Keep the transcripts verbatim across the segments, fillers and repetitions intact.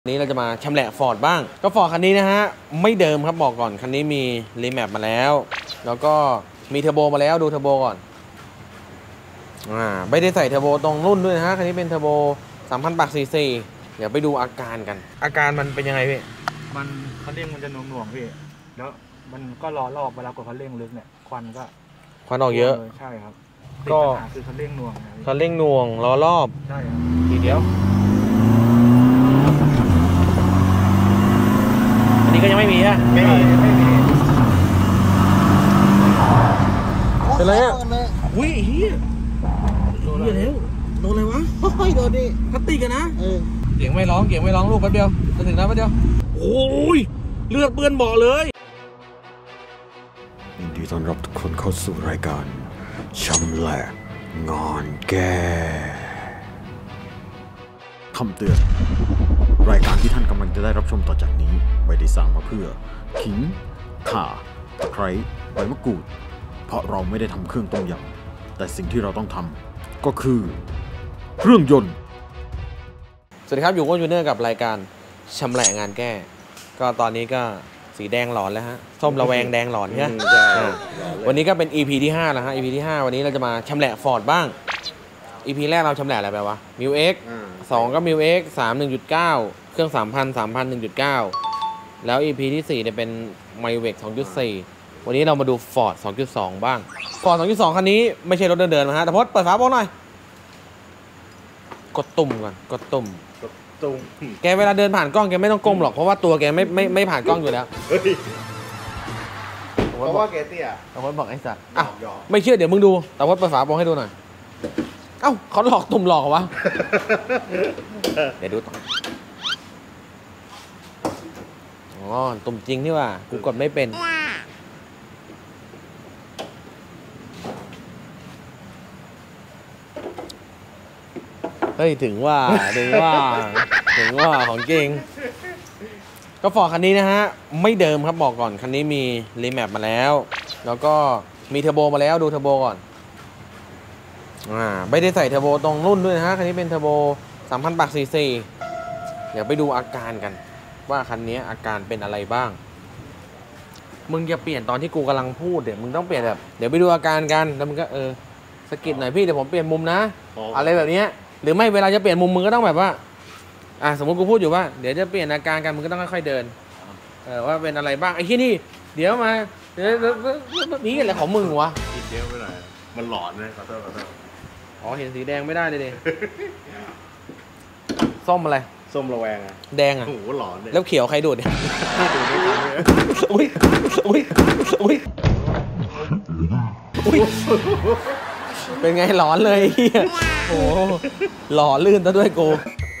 นี้เราจะมาชำแหละฟอร์ดบ้างก็ฟอร์ดคันนี้นะฮะไม่เดิมครับบอกก่อนคันนี้มีรีแมปมาแล้วแล้วก็มีเทอร์โบมาแล้วดูเทอร์โบก่อนอ่าไม่ได้ใส่เทอร์โบตรงรุ่นด้วยนะฮะคันนี้เป็นเทอร์โบสามพันปากซีซีเดี๋ยวไปดูอาการกันอาการมันเป็นยังไงพี่มันคันเร่งมันจะหน่วงๆพี่แล้วมันก็ล้อรอบเวลากดคันเร่งลึกเนี่ยควันก็ควันออกเยอะใช่ครับก็คือคันเร่งหน่วงคันเร่งหน่วงล้อรอบใช่ครับทีเดียวอันนี้ก็ยังไม่มีฮะไม่มีไม่มีเป็นไรอ่ะอุ้ยเฮียโดนแล้วโดนอะไรวะโอ้ยโดนดิพลาสติกกันนะเออเสียงไม่ร้องเสียงไม่ร้องลูกแป๊บเดียวจะถึงแล้วแป๊บเดียวโอ้ยเลือดเปื้อนเบาะเลยยินดีต้อนรับทุกคนเข้าสู่รายการชำแหละงอนแก่คำเตือนรายการที่ท่านกำลังจะได้รับชมต่อจากนี้ไม่ได้สร้างมาเพื่อขิงข่าตะไคร้ใบมะกรูดเพราะเราไม่ได้ทำเครื่องต้มยำแต่สิ่งที่เราต้องทำก็คือเครื่องยนต์สวัสดีครับอยู่กับยูเนอร์กับรายการชำแหละงานแก้ก็ตอนนี้ก็สีแดงหลอนแล้วฮะส้มระแวงแดงหลอนใช่ไหมวันนี้ก็เป็น อี พี ที่ห้าแล้วฮะ อี พี ที่ห้าวันนี้เราจะมาชำแหละฟอร์ดบ้าง อี พี แรกเราชำแหละอะไรไปวะ มิว เอ็กซ์ สองก็ มิว เอ็กซ์ สาม หนึ่งจุดเก้า เครื่อง สามพัน สามพัน หนึ่งจุดเก้า แล้ว อี พี ที่สี่เนี่ยเป็น ไมเวก สองจุดสี่ วันนี้เรามาดู Ford สองจุดสอง บ้าง Ford สองจุดสอง คันนี้ไม่ใช่รถเดินๆนะฮะแต่พดเปิดฝาโปร่งหน่อยกดตุ่มก่อนกดตุ่มแกเวลาเดินผ่านกล้องแกไม่ต้องก้มหรอกเพราะว่าตัวแกไม่ไม่ไม่ผ่านกล้องอยู่แล้วเพราะว่าแกเตี้ยแต่พดบอกไอ้สัตว์อ่ะไม่เชื่อเดี๋ยวมึงดูแต่พดเปิดฝาโปร่งให้ดูหน่อยเอ้าเขาหลอกตุ่มหลอกวะเดี๋ยวดูต่ออ๋อตุ่มจริงที่ว่ากูกดไม่เป็นเฮ้ยถึงว่าถึงว่าถึงว่าของจริงก็ฟอร์ดคันนี้นะฮะไม่เดิมครับบอกก่อนคันนี้มีรีแมปมาแล้วแล้วก็มีเทอร์โบมาแล้วดูเทอร์โบก่อนอ่าไม่ได้ใส่เทอร์โบตรงรุ่นด้วยนะฮะคันนี้เป็นเทอร์โบสามพันปากซีซีเดี๋ยวไปดูอาการกันว่าคันนี้อาการเป็นอะไรบ้างมึงจะเปลี่ยนตอนที่กูกำลังพูดเดี๋ยวมึงต้องเปลี่ยนแบบเดี๋ยวไปดูอาการกันแล้วมึงก็เออสกิดหน่อยพี่เดี๋ยวผมเปลี่ยนมุมนะอะไรแบบนี้หรือไม่เวลาจะเปลี่ยนมุมมึงก็ต้องแบบว่าอ่าสมมติกูพูดอยู่ว่าเดี๋ยวจะเปลี่ยนอาการกันมึงก็ต้องค่อยๆเดินเออว่าเป็นอะไรบ้างไอ้ที่นี่เดี๋ยวมาเดี๋ยวนี่อะไรของมึงวะกินเยอะไปหน่อยมันหลอนเลยขอโทษขอโทษอ๋อเห็นสีแดงไม่ได้เลยดิส้มอะไรส้มระแวงอะแดงอะโอ้โหหลอนเลยแล้วเขียวใครดูดเนี่ยดูไม่ทันเลยอุ้ยอุ้ยอุ้ยอุ้ยเป็นไงหลอนเลยโอ้หล่อลื่นซะด้วยกู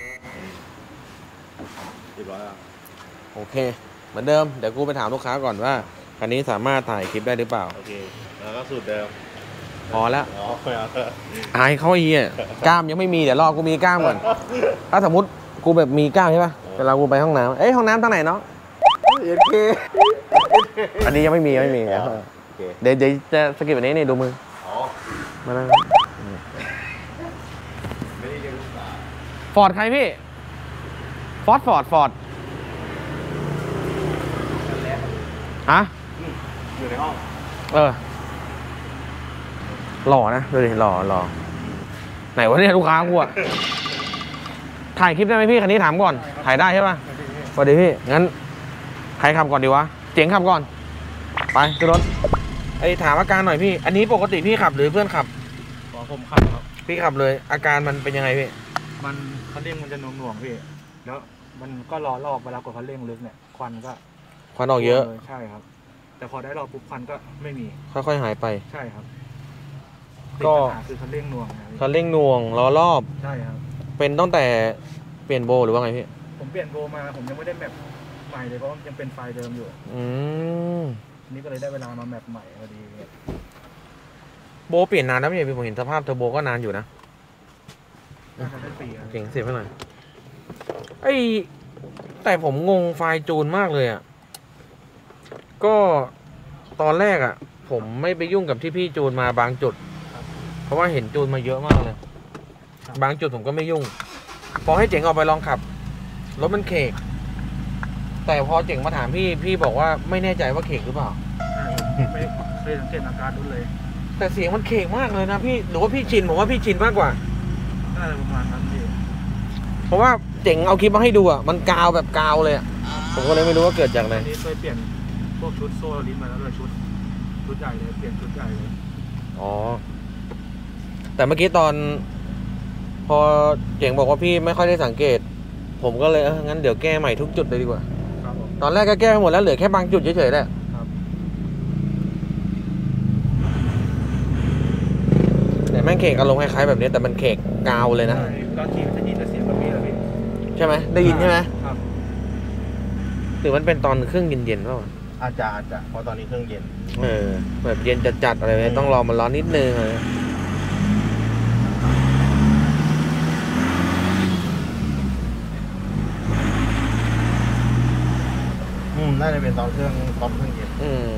โอเคเหมือนเดิมเดี๋ยวกูไปถามลูกค้าก่อนว่าคันนี้สามารถถ่ายคลิปได้หรือเปล่าโอเคแล้วก็สูตรเดิมพอแล้วอายเขาไอ้เหี้ยกล้ามยังไม่มีเดี๋ยวรอกูมีกล้ามก่อนถ้าสมมติกูแบบมีกล้ามใช่ป่ะเวลากูไปห้องน้ำเอ้ยห้องน้ำทางไหนเนาะโอเคอันนี้ยังไม่มีไม่มีเดี๋ยวเดี๋ยวจะสกิปแบบนี้นี่ดูมือมาแล้วฟอร์ดใครพี่ฟอร์ดฟอร์ดฟอร์ดฮะอยู่ในห้องเออหล่อนะดูดิหล่อหล่อไหนวะเนี่ยลูกค้ากูอะถ่ายคลิปได้ไหมพี่คันนี้ถามก่อนถ่ายได้ใช่ป่ะสวัสดีพี่งั้นใครขับก่อนดีวะเจ๋งขับก่อนไปขึ้นรถไอ้ถามอาการหน่อยพี่อันนี้ปกติพี่ขับหรือเพื่อนขับผมขับครับพี่ขับเลยอาการมันเป็นยังไงพี่มันคันเร่งมันจะหน่วงๆพี่แล้วมันก็ล้อรอบเวลากดคันเร่งลึกเนี่ยควันก็ควันออกเยอะใช่ครับแต่พอได้รอบปุ๊บควันก็ไม่มีค่อยๆหายไปใช่ครับก็คือคันเร่งหน่วงคันเร่งหน่วงล้อรอบใช่ครับเป็นตั้งแต่เปลี่ยนโบหรือว่าไงพี่ผมเปลี่ยนโบมาผมยังไม่ได้แมปใหม่เลยเพราะยังเป็นไฟล์เดิมอยู่อืมนี่ก็เลยได้เวลามาแมปใหม่พอดีโบเปลี่ยนนานแล้วไม่ใช่พี่ผมเห็นสภาพเทอร์โบก็นานอยู่นะเก่งเสียบไปหน่อยไอ้แต่ผมงงไฟล์จูนมากเลยอ่ะก็ตอนแรกอ่ะผมไม่ไปยุ่งกับที่พี่จูนมาบางจุดเพราะว่าเห็นจูนมาเยอะมากเลยบางจุดผมก็ไม่ยุ่งพอให้เจ๋งออกไปลองขับรถมันเขกแต่พอเจ๋งมาถามพี่พี่บอกว่าไม่แน่ใจว่าเขกหรือเปล่าไม่เคยสังเกตอาการรถเลยแต่เสียงมันเขกมากเลยนะพี่หรือว่าพี่ชินผมว่าพี่ชินมากกว่าน่าจะประมาณนั้นพี่เพราะว่าเจ๋งเอาคลิปมาให้ดูอ่ะมันกาวแบบกาวเลยอ่ะผมก็เลยไม่รู้ว่าเกิดจากอะไรอันนี้เคยเปลี่ยนพวกชุดโซ่ลิ้นมาแล้วด้วยชุดชุดใหญ่เลยเปลี่ยนชุดใหญ่เลยอ๋อแต่เมื่อกี้ตอน พอเจ๋งบอกว่าพี่ไม่ค่อยได้สังเกต ผมก็เลยเอองั้นเดี๋ยวแก้ใหม่ทุกจุดเลยดีกว่าครับผมตอนแรกก็แก้ไปหมดแล้วเหลือแค่บางจุดเฉยๆแหละครับแต่แม่งเขกอารมณ์คล้ายๆแบบนี้แต่มันเขกกาวเลยนะใช่ตอนขี่มันจะยินแต่เสียงแบบนี้แหละพี่ใช่ไหมได้ยินใช่ไหมครับหรือมันเป็นตอนเครื่องเย็นๆเปล่าอาจจะอาจจะเพราะตอนนี้เครื่องเย็นเออแบบเย็นจัดๆอะไรแบบนี้ต้องรอมันร้อนนิดนึงอะไรอืมน่าจะเป็นตอนเครื่องตอนเครื่องเย็นอืม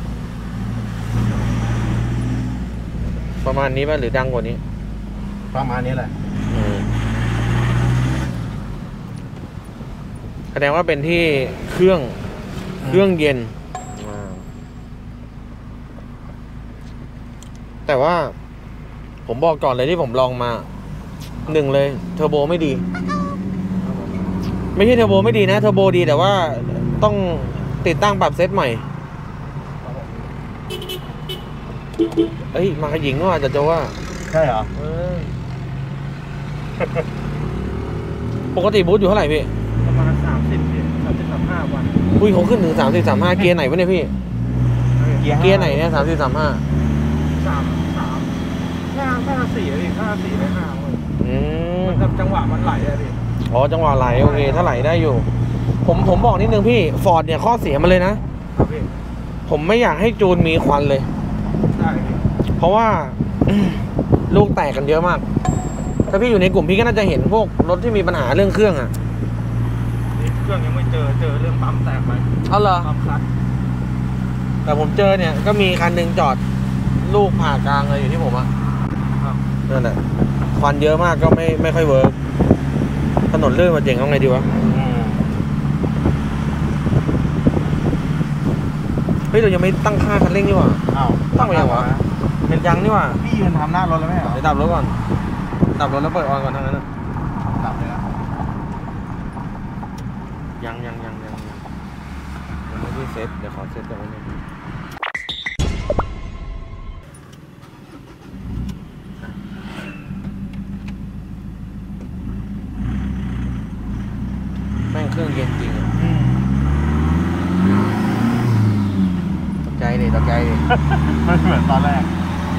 ประมาณนี้ป่ะหรือดังกว่านี้ประมาณนี้แหละอืมแสดงว่าเป็นที่เครื่องเครื่องเย็นอ่าแต่ว่า ผมบอกก่อนเลยที่ผมลองมาหนึ่งเลยเทอร์โบไม่ดี ไม่ใช่เทอร์โบไม่ดีนะเทอร์โบดีแต่ว่าต้องติดตั้งปรับเซตใหม่เอ้ยมาขยิงว่าจะจะว่าใช่เหรอเออปกติบูทอยู่เท่าไหร่พี่ประมาณสามสิบพี่สามสิบสามห้าวันอุ้ยเขาขึ้นถึงสามสิบสามห้าเกียร์ไหนวะเนี่ยพี่เกียร์เกียร์ไหนเนี่ยสามสิบสามห้าสามสามห้าห้าสี่อะพี่ห้าสี่ได้ห้าเลยอืมมันแบบจังหวะมันไหลอะพี่อ๋อจังหวะไหลโอเคถ้าไหลได้อยู่ ผมผมบอกนิดนึงพี่ฟอร์ดเนี่ยข้อเสียมันเลยนะครับพี่ผมไม่อยากให้จูนมีควันเลยได้พี่เพราะว่า ลูกแตกกันเยอะมาก ถ้าพี่อยู่ในกลุ่มพี่ก็น่าจะเห็นพวกรถที่มีปัญหาเรื่องเครื่องอ่ะนี่เครื่องยังไม่เจอเจอเรื่องปั๊มแตกไปเอาเหรอปั๊มคลัตช์แต่ผมเจอเนี่ยก็มีคันหนึ่งจอดลูกผ่ากลางเลยอยู่ที่ผมอะครับนั่นแหละควันเยอะมากก็ไม่ไม่ค่อยเวิร์กถนนลื่นมาเจ๋งเอาไงดีวะอืมเฮ้ยเรายังไม่ตั้งค่าคันเร่งนี่หว่าอ้าวตั้งไปยังวะ เป็นยังนี่หว่าพี่ยืนทำหน้ารถแล้วไหมเหรอเดี๋ยวดับรถก่อนดับรถแล้วเปิดออนก่อนทั้งนั้นนะดับเลยนะยังยังยังยังยังยังไม่ได้เซ็ตเดี๋ยวขอเซ็ตก่อนนิดนึงแม่งเครื่องเย็นจริงอะอืมตกใจดิตกใจดิมันเหมือนตอนแรก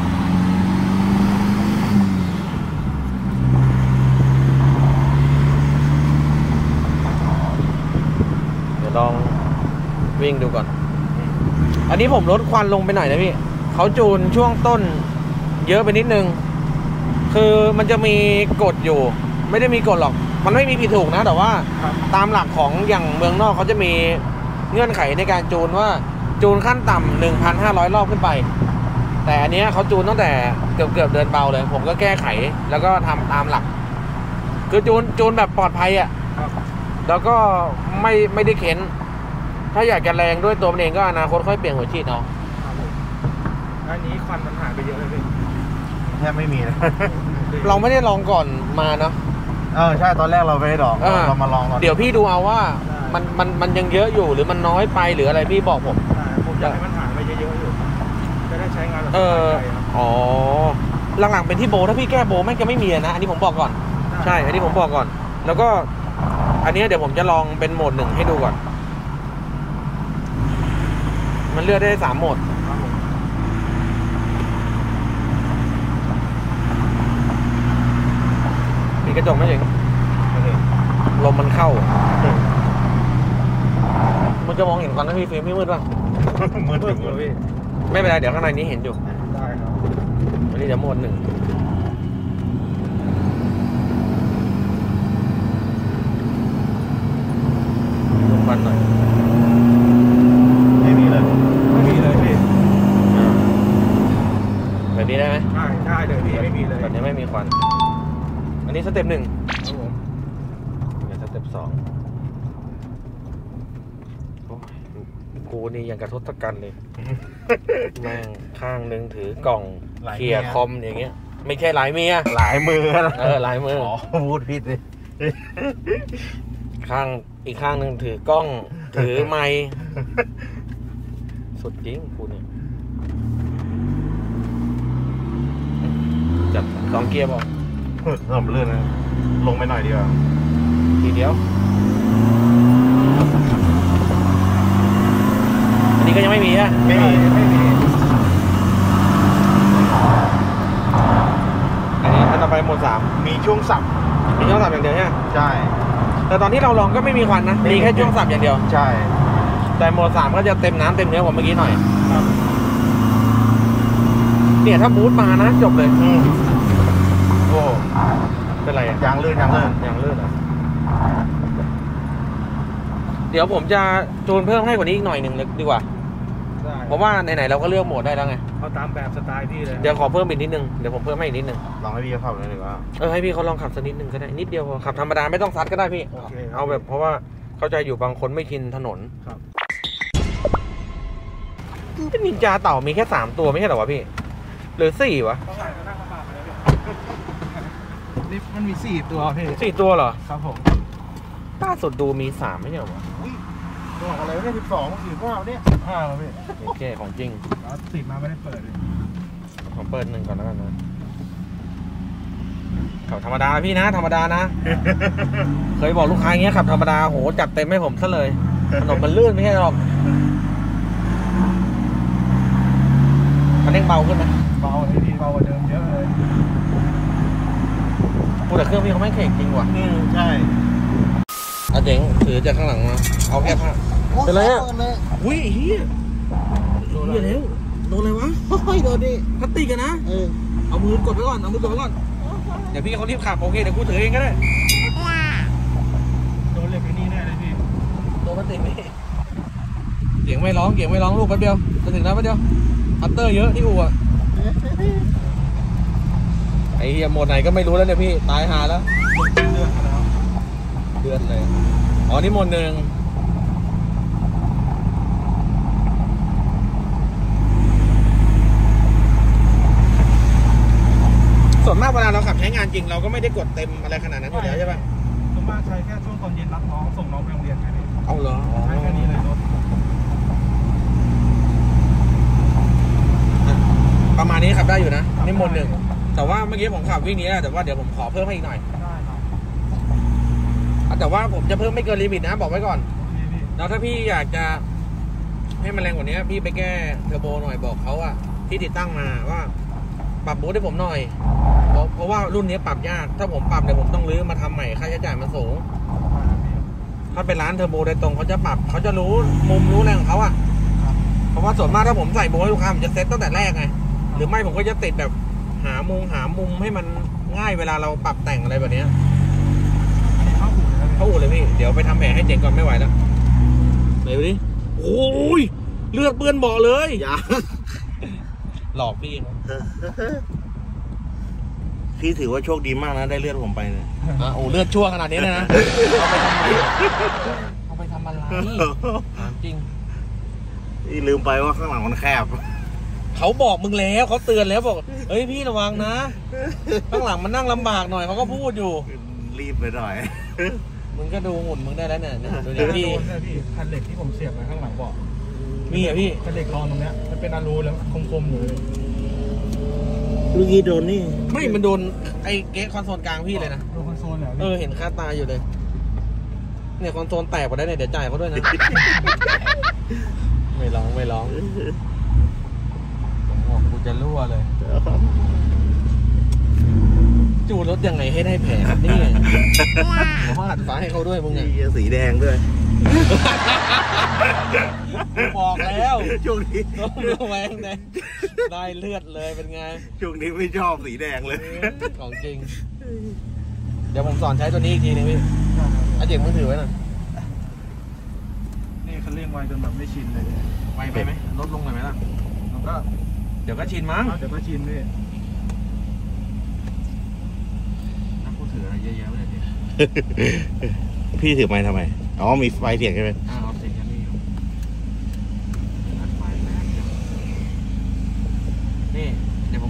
เดี๋ยวลองวิ่งดูก่อน อันนี้ผมลดควันลงไปหน่อยนะพี่ เขาจูนช่วงต้นเยอะไปนิดนึง คือมันจะมีกฎอยู่ ไม่ได้มีกฎหรอก มันไม่มีผิดถูกนะ แต่ว่าตามหลักของอย่างเมืองนอกเขาจะมีเงื่อนไขในการจูนว่าจูนขั้นต่ำหนึ่งพันห้าร้อยรอบขึ้นไป แต่อันเนี้ยเขาจูนตั้งแต่เกือบเกือบเดินเบาเลย ผมก็แก้ไขแล้วก็ทำตามหลัก คือจูนจูนแบบปลอดภัยอ่ะครับแล้วก็ไม่ไม่ได้เข็น ถ้าอยากจะแรงด้วยตัวมันเองก็อนาคตค่อยเปลี่ยนหัวฉีดเอาครับผมอันนี้ควันมันหายไปเยอะเลยพี่แทบไม่มีนะเราไม่ได้ลองก่อนมาเนาะเออใช่ตอนแรกเราไม่ได้ดอกเออเรามาลองตอนเดี๋ยวพี่ดูเอาว่ามันมันมันยังเยอะอยู่หรือมันน้อยไปหรืออะไรพี่บอกผมใช่ผมอยากให้มันหายไปเยอะๆอยู่จะได้ใช้งานแบบเอสอบายใจครับอ๋อ หลังๆเป็นที่โบถ้าพี่แก้โบแม่งจะไม่มีนะ อันนี้ผมบอกก่อน ใช่ อันนี้ผมบอกก่อน แล้วก็ อันนี้เดี๋ยวผมจะลองเป็นโหมดหนึ่งให้ดูก่อน มันเลือกได้สามโหมดครับผมมีกระจกไหมเองลมมันเข้า มันจะมองเห็นก่อนนะพี่ฟิล์มพี่มืดป่ะมือเพิ่ถึมงเลยพี่ไม่เป็นไรเดี๋ยวข้างในนี้เห็นอยู่ได้ครับอันนี้เดี๋ยวโหมดหนึ่งลงควันหน่อยไม่มีเลยไม่มีเลยพี่อ่าแบบนี้ได้ไหมใช่ได้เลยพี่ไม่มีเลยแบบนี้ไม่มีควัน อันนี้สเต็ปหนึ่งครับผมเดี๋ยวสเต็ปสองกูนี่ยังกระทศกัณฐ์เลย แม่งข้างนึงถือกล่องเคลียร์คอมอย่างเงี้ย ไม่ใช่หลายเมียหลายมือนะเออหลายมืออ๋อพูดผิดเลยข้างอีกข้างหนึ่งถือกล้อง ถือไมค์สุดจริงกูเนี่ยจัดสองเกียร์บอกหอมลื่นนะลงไปหน่อยดีกว่าทีเดียว อันนี้ก็ยังไม่มีอะไม่มีไม่มีอันนี้ถ้าต่อไปโหมดสามมีช่วงสับมีช่วงสับอย่างเดียวใช่ไหมใช่แต่ตอนที่เราลองก็ไม่มีควันนะ มีแค่ช่วงสับอย่างเดียวใช่แต่โหมดสามก็จะเต็มน้ำเต็มเนื้อกว่าเมื่อกี้หน่อยเนี่ยถ้าบูทมานะจบเลยอืมโอ้เป็นไรอะยางลื่นยางลื่นอย่างลื่นเหรอเดี๋ยวผมจะจูนเพิ่มให้กว่านี้อีกหน่อยหนึ่งเลยดีกว่าได้เพราะว่าไหนๆเราก็เลือกโหมดได้แล้วไงเอาตามแบบสไตล์พี่เลยเดี๋ยวขอเพิ่มอีกนิดนึง เดี๋ยวผมเพิ่มให้อีกนิดนึงลองให้พี่เขาขับเลยดีกว่าเออให้พี่เขาลองขับสักนิดนึงก็ได้ นิดเดียวพอขับธรรมดาไม่ต้องซัดก็ได้พี่โอเคเอาแบบเพราะว่าเข้าใจอยู่บางคนไม่ชินถนนครับเป็นนินจาเต่ามีแค่สามตัวไม่ใช่เหรอวะพี่ หรือสี่วะเขาขายก็นั่งลำบากเลยพี่นี่มันมีสี่ตัวพี่สี่ตัวเหรอครับผมล่าสุดดูมีสามไม่ใช่เหรอวะบอกอะไรไม่ได้สิบสองสี่เก้าเนี่ยห้าแล้วพี่โอเคของจริงแล้วติดมาไม่ได้เปิดเลยผมเปิดหนึ่งก่อนแล้วกันนะขับธรรมดาพี่นะ ธรรมดานะ เคยบอกลูกค้าอย่างเงี้ยขับธรรมดาโหจัดเต็มให้ผมซะเลยถนนมันลื่นไม่ใช่หรอกคันเร่งเบาขึ้นไหมเบาเลยดีเบากว่าเดิมเยอะเลยพูดแต่เครื่องพี่เขาไม่เข่งจริงว่ะอืมใช่อาเจ๋งถือจากข้างหลังมาเอาแค่ผ้าเป็นไรอ่ะอุ้ยเฮียโดนอะไรแล้วโดนอะไรวะโอ้ยโดนดิพลาสติกกันนะเออเอามือกดไว้ก่อนเอามือกดไว้ก่อนเดี๋ยวพี่เขารีบขับโอเคเดี๋ยวกูถือเองก็ได้โดนเหล็กไอ้นี่แน่เลยพี่โดนพลาสติกนี่เสียงไม่ร้องเสียงไม่ร้องลูกแป๊บเดียวจะถึงแล้วแป๊บเดียวอัตเตอร์เยอะที่อู่อะไอ้เหี้ยโหมดไหนก็ไม่รู้แล้วเนี่ยพี่ตายหาแล้วเลือดมาแล้วเดือนเลยอ๋อนี่โหมดหนึ่งส่วนมากเวลาเราขับใช้งานจริงเราก็ไม่ได้กดเต็มอะไรขนาดนั้นอยู่แล้วใช่ปะส่วนมากใช้แค่ช่วงตอนเย็นรับน้องส่งน้องไปโรงเรียนแค่นี้เอาเหรอใช้แค่นี้เลยรถประมาณนี้ขับได้อยู่นะนี่โหมดหนึ่งแต่ว่าเมื่อกี้ผมขับวิ่งนี้แหละแต่ว่าเดี๋ยวผมขอเพิ่มให้อีกหน่อยได้ครับอ่ะแต่ว่าผมจะเพิ่มไม่เกินลิมิตนะบอกไว้ก่อนพี่พี่แล้วถ้าพี่อยากจะให้มันแรงกว่านี้พี่ไปแก้เทอร์โบหน่อยบอกเขาอะที่ติดตั้งมาว่าปรับบูทให้ผมหน่อยเพราะเพราะว่ารุ่นนี้ปรับยากถ้าผมปรับเดี๋ยวผมต้องรื้อมาทำใหม่ค่าใช้จ่ายมันสูงมาพี่ถ้าเป็นร้านเทอร์โบโดยตรงเขาจะปรับเขาจะรู้มุมรู้แรงของเขาอะเพราะว่าส่วนมากถ้าผมใส่โบให้ลูกค้าผมจะเซ็ตตั้งแต่แรกไงหรือไม่ผมก็จะติดแบบหามุมหามุมให้มันง่ายเวลาเราปรับแต่งอะไรแบบเนี้ยเข้าหูเลยนะเข้าอู่เลยพี่เดี๋ยวไปทำแผลให้เจ๋งก่อนไม่ไหวแล้วไหนดูดิโอ้ยเลือดเปื้อนเบาะเลยอย่าหลอกพี่เขาพี่ถือว่าโชคดีมากนะได้เลือดผมไปเนี่ยอ่ะโอ้เลือดชั่วขนาดนี้เลยนะ เอาไปทำไมเอาไปทำอะไรถามจริงพี่ลืมไปว่าข้างหลังมันแคบเขาบอกมึงแล้วเขาเตือนแล้วบอกเฮ้ยพี่ระวังนะ ข้างหลังมันนั่งลำบากหน่อยเขาก็พูดอยู่รีบไปหน่อยมึงก็ดูหุ่นมึงได้แล้วเนี่ยเนี่ยดูเดี๋ดิยวพี่พี่พี่คันเหล็กที่ผมเสียบไว้ข้างหลังเบาะมีอ่ะพี่คันเหล็กรองตรงเนี้ยมันเป็นอะลูแล้วคมๆอยู่เลยเมื่อกี้โดนนี่ไม่มันโดนไอ้เก๊ะคอนโซลกลางพี่เลยนะดูคอนโซลเนี่ยเออเห็นคาตาอยู่เลย เนี่ยคอนโซลแตกหมดแล้วเนี่ยเดี๋ยวจ่ายเขาด้วยนะ ไม่ร้องไม่ร้องผมบอกกูจะรั่วเลย จูนรถยังไงให้ได้แผลครับนี่ผมว่าอัดฟ้าให้เขาด้วยมึงไงนี่สีแดงด้วยบอกแล้วช่วงนี้ต้องดูแหวงเลยได้เลือดเลยเป็นไงช่วงนี้ไม่ชอบสีแดงเลยของจริง เดี๋ยวผมสอนใช้ตัวนี้อีกทีนึงพี่อาเจ๋งมึงถือไว้หน่อยนี่คันเร่งไวจนแบบไม่ชินเลยไวไปไหมลดลงหน่อยไหมล่ะแล้วก็เดี๋ยวก็ชินมั้งเดี๋ยวก็ชินพี่นักพูดถืออะไรเยอะแยะเลยเนี่ยพี่ถือไม้ทำไม อ๋อ มีไฟเสียงใช่ไหมอ้าวเสียงยังมีอยู่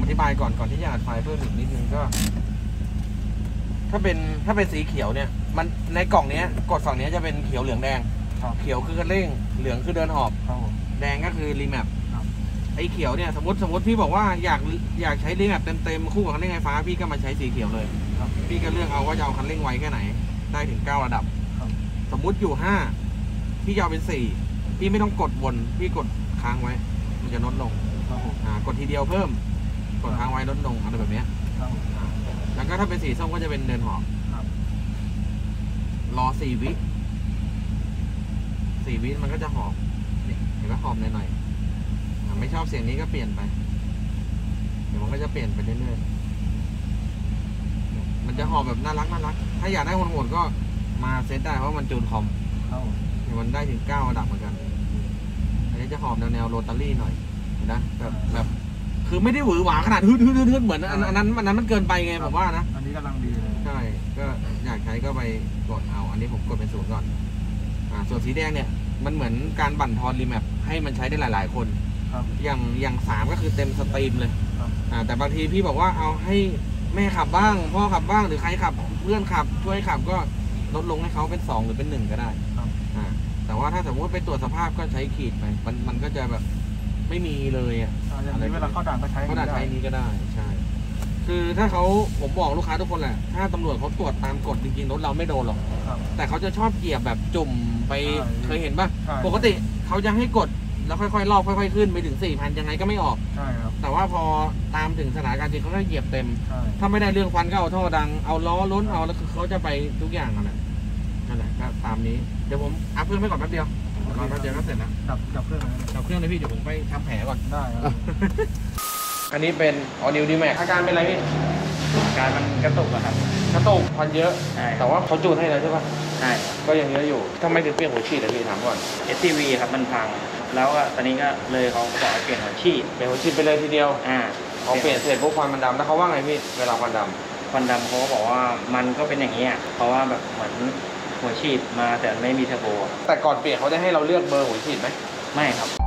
ธิบายก่อนก่อนที่จะอัดไฟล์เพิ่มอีกนิดนึงก็ ถ้าเป็นถ้าเป็นสีเขียวเนี่ย มันในกล่องเนี้ยกดฝั่งนี้จะเป็นเขียวเหลืองแดงครับเขียวคือคันเร่งเหลืองคือเดินหอบครับผมแดงก็คือรีแมปครับไอ้เขียวเนี่ยสมมติสมมติพี่บอกว่าอยากอยากใช้รีแมปเต็มๆคู่กับคันเร่งไฟฟ้าพี่ก็มาใช้สีเขียวเลยครับพี่ก็เลือกเอาว่าจะเอาคันเร่งไวแค่ไหนได้ถึงเก้าระดับครับสมมุติอยู่ห้าพี่จะเอาเป็นสี่พี่ไม่ต้องกดวนพี่กดค้างไว้ มันจะลดลงครับผมอ่ากดทีเดียวเพิ่ม กดค้างไว้ลดลงอะไรแบบเนี้ยครับผมอ่าแล้วก็ถ้าเป็นสีส้มก็จะเป็นเดินหอบครับรอสี่วิสี่วิมันก็จะหอบเนี่ยเห็นไหมหอบหน่อยๆอ่าไม่ชอบเสียงนี้ก็เปลี่ยนไป เดี๋ยวมันก็จะเปลี่ยนไปเรื่อยๆมันจะหอบแบบน่ารักน่ารัก ถ้าอยากได้โหดๆก็มาเซตได้เพราะมันจูนคอมครับผมเนี่ยมันได้ถึงเก้าระดับเหมือนกัน อันนี้จะหอบแนวแนวโรตารี่หน่อยเห็นะแบบแบบคือไม่ได้หวือหวาขนาดฮึดฮึดฮึดฮึดเหมือนอันอันนั้นอันนั้นมันเกินไปไงผมว่านะอันนี้กำลังดีเลยใช่ ก็อยากใช้ก็ไปกดเอา อันนี้ผมกดเป็นศูนย์ก่อน อ่า ส่วนสีแดงเนี่ย มันเหมือนการบั่นทอนรีแมปให้มันใช้ได้หลาย ๆ คนครับอย่างอย่างสามก็คือเต็มสตรีมเลยครับอ่า แต่บางทีพี่บอกว่าเอาให้แม่ขับบ้าง พ่อขับบ้าง หรือใครขับ เพื่อนขับ ช่วยขับก็ลดลงให้เขาเป็นสองหรือเป็นหนึ่งก็ได้ครับอ่า แต่ว่าถ้าสมมติไปตรวจสภาพก็ใช้ขีดไป มันมันก็จะแบบไม่มีเลยอ่ะอ่าอย่างนี้เวลาเข้าด่านก็ใช้เขาดัดใช้นี้ก็ได้ใช่ คือถ้าเขาผมบอกลูกค้าทุกคนแหละ ถ้าตำรวจเขาตรวจตามกฎจริงๆรถเราไม่โดนหรอกครับแต่เขาจะชอบเหยียบแบบจุ่มไปใช่เคยเห็นป่ะใช่ปกติเขาจะให้กดแล้วค่อยๆลอกค่อยๆขึ้นไปถึงสี่พันยังไงก็ไม่ออกใช่ครับแต่ว่าพอตามถึงสถานการณ์จริงเขาก็เหยียบเต็มใช่ถ้าไม่ได้เรื่องควันก็เอาท่อดังเอาล้อล้นเอาแล้วคือเขาจะไปทุกอย่างนั่นแหละนั่นแหละก็ตามนี้เดี๋ยวผมอัพเครื่องไปก่อนแป๊บเดียวรอแป๊บเดียวก็เสร็จแล้วดับดับเครื่องเลยนะดับเครื่องเลยพี่เดี๋ยวผมไปทำแผลก่อนได้ครับอันนี้เป็นออนิวดีแม็กอาการเป็นไรพี่การมันกระตุกอะครับกระตุกควันเยอะใช่แต่ว่าเขาจูนให้แล้วใช่ป่ะใช่ก็ยังเยอะอยู่ทำไมถึงเปลี่ยนหัวฉีดอะพี่ถามก่อนเอสซีวีครับมันพัง แล้วก็ตอนนี้ก็เลยเขาก็บอกให้เปลี่ยนหัวฉีดเปลี่ยนหัวฉีดไปเลยทีเดียวอ่าพอเปลี่ยนเสร็จปุ๊บควันมันดำแล้วเขาว่าไงพี่เวลาควันดควันดำเขาก็บอกว่ามันก็เป็นอย่างนี้ยเพราะว่าแบบเหมือนหัวฉีดมาแต่ไม่มีเทอร์โบอะำแต่ก่อนเปลี่ยนเขาได้ให้เราเลือกเบอร์หัวฉีดไหมไม่ครับ